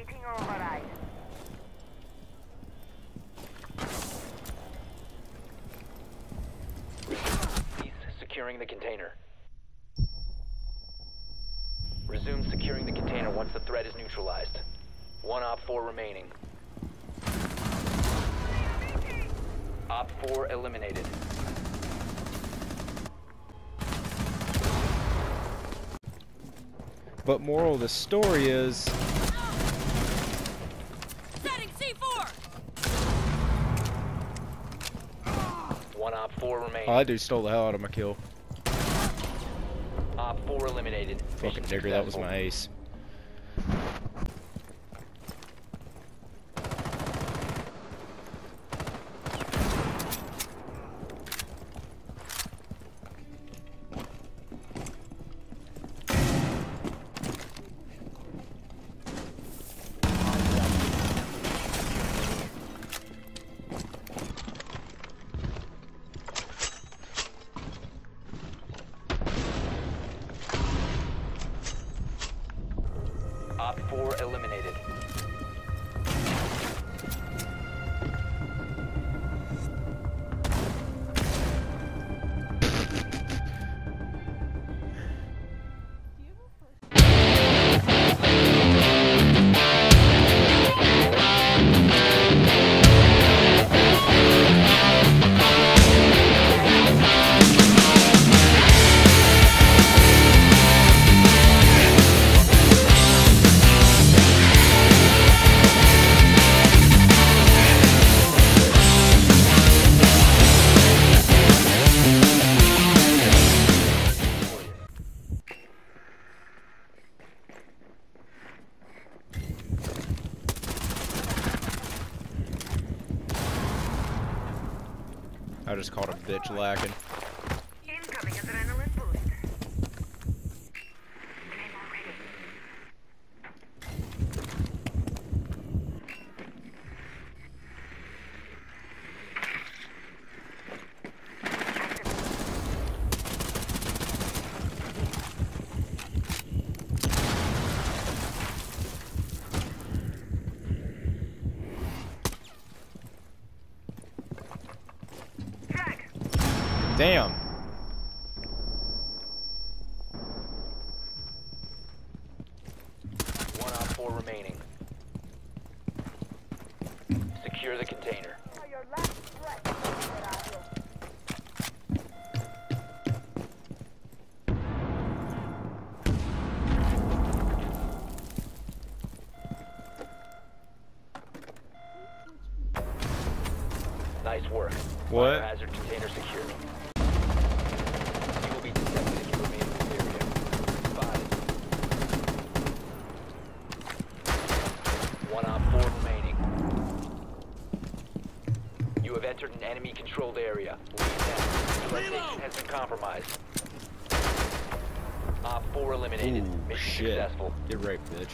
Securing the container. Resume securing the container once the threat is neutralized. One Op 4 remaining. Op 4 eliminated. But moral of the story is... Setting C4! One Op 4 remaining. Oh, that dude stole the hell out of my kill. Op 4 eliminated. Fucking nigger, that was my ace. Op 4 eliminated. I just caught a bitch lacking. Incoming adrenaline boost. Damn. One Op 4 remaining. Secure the container. Nice work. What? Biohazard container secured. You will be detected if you remain in this area. Spotted. One Op 4 remaining. You have entered an enemy-controlled area. Leave now. Your location has been compromised. Op 4 eliminated. Ooh, Mission shit. successful. Get raped, bitch.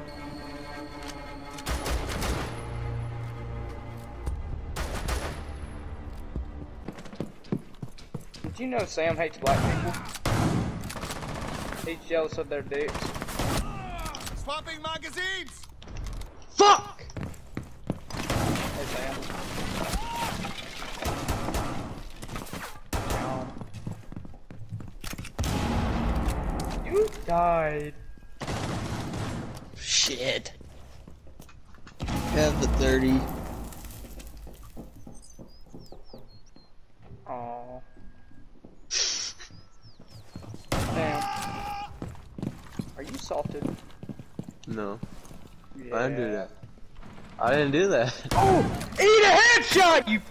Did you know Sam hates black people? He's jealous of their dicks. Swapping magazines! Fuck! Hey Sam. You died. Shit. Have the 30. Aww. Damn. Are you salted? No, Yeah. I didn't do that. I didn't do that. Oh! Eat a headshot, you.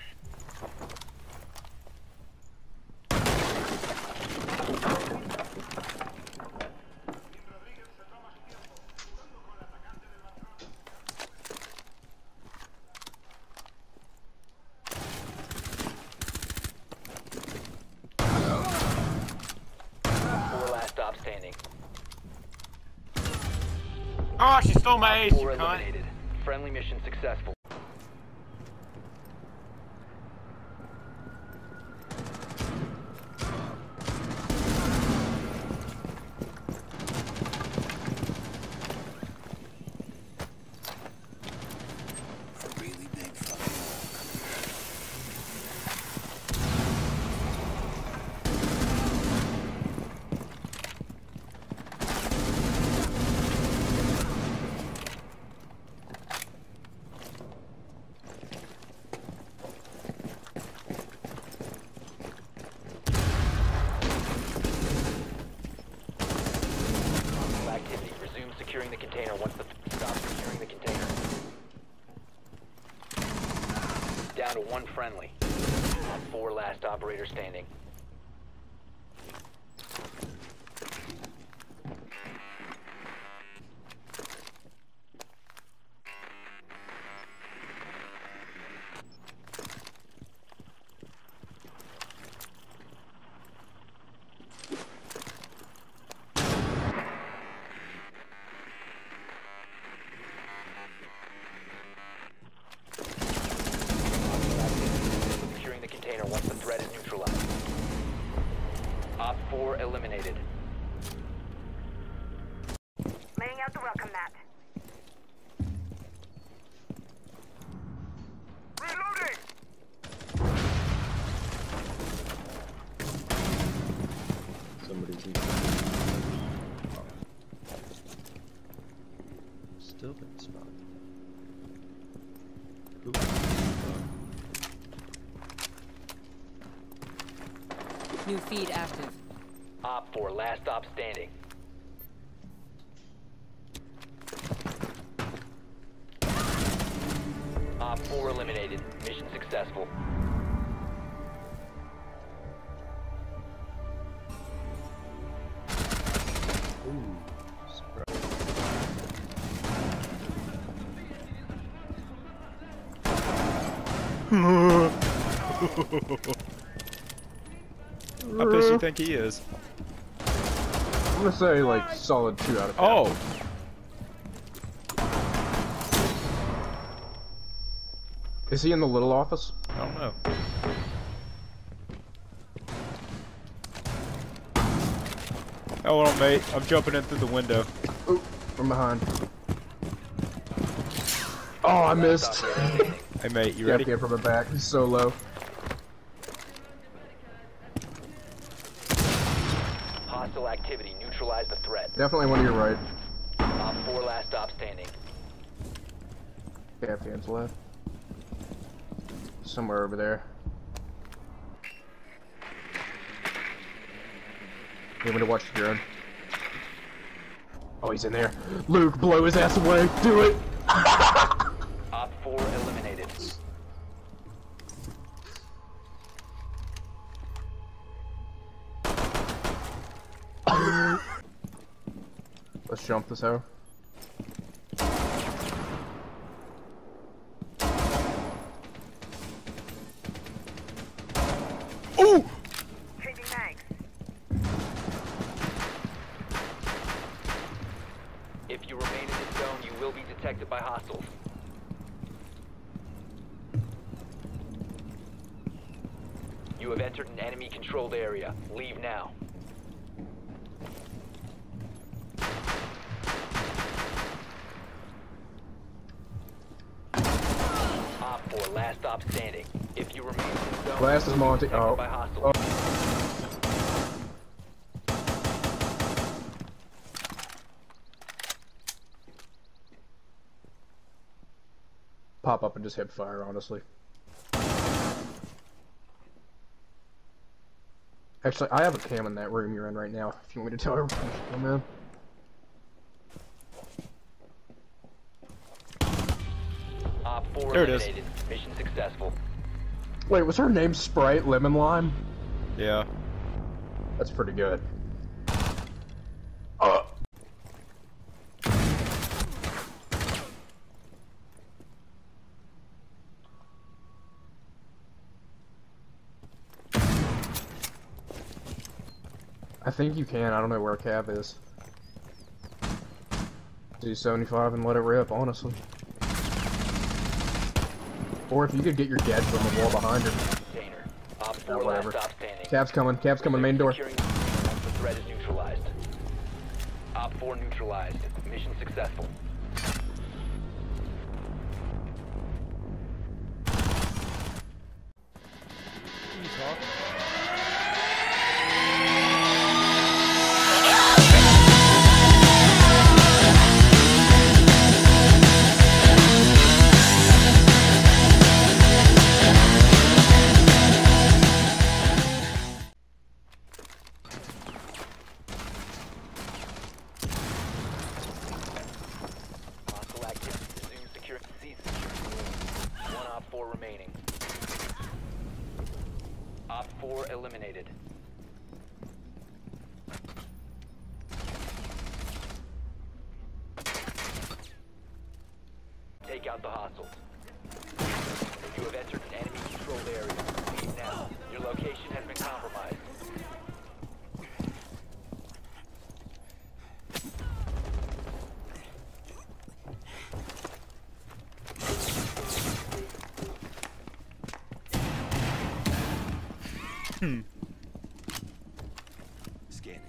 Last stop standing. Oh, she stole my ace, you 4 cunt. eliminated. Friendly mission successful. securing the container once the stop securing the container. Down to one friendly. Op 4 last operator standing. Securing the container once the threat is neutralized. Op 4 eliminated. Laying out the welcome mat. Reloading! Somebody's in. Still been spotted. New feed active. Op 4 last stop standing. Op 4 eliminated. Mission successful. How pissed you think he is? I'm gonna say like solid 2 out of 10. Oh! Is he in the little office? I don't know. Hold on, mate. I'm jumping in through the window. Ooh, from behind. Oh, I missed. Hey, mate, you Yeah, ready? came from the back. He's so low. Hostile activity. Neutralize the threat. Definitely one to your right. Op 4 last stop standing. Yeah, hands left. Somewhere over there. You want me to watch the drone? Oh, he's in there. Luke, blow his ass away. Do it. Op 4 eliminated. Let's jump this out. Ooh! Changing mags. If you remain in this zone, you will be detected by hostiles. You have entered an enemy-controlled area. Leave now. Op 4, last stop standing. If you remain in this zone, Last is you will be Monty. detected Oh. by hostiles. Pop up and just hip fire, honestly. Actually, I have a cam in that room you're in right now. If you want me to tell everyone to come in. Op 4 There it is. eliminated. Mission successful. Wait, was her name Sprite Lemon Lime? Yeah. That's pretty good. I think you can. I don't know where Cav is. Do 75 and let it rip, honestly. Or if you could get your dead from the wall behind her. Container. Op 4 last whatever. stop standing. Cav's coming, main door. Securing the container once the threat is neutralized. Op 4 neutralized. Mission successful. Can you talk? remaining. Op 4 eliminated. Take out the hostiles. You have entered an enemy-controlled area. Leave now. Your location has been compromised. Scanning.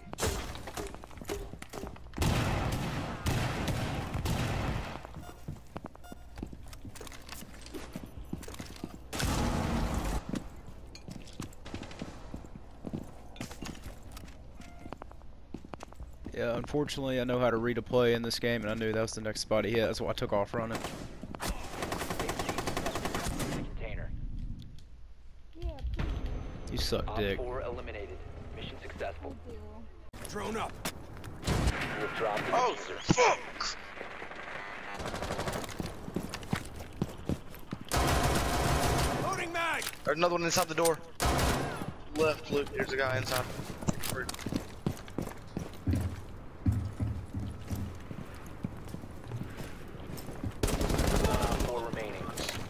Yeah, unfortunately, I know how to read a play in this game, and I knew that was the next spot he hit. That's why I took off running. Container. You suck Op dick. 4 eliminated. Mission successful. Drone up. You have dropped the Oh, diffuser. fuck! Loading mag. There's another one inside the door. Left, Luke. There's a guy inside. Op 4 remaining.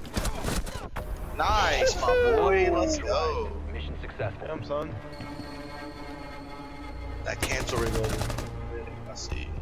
Nice, my boy. Let's go. Mission successful. Damn, son. That cancel reloaded. I see.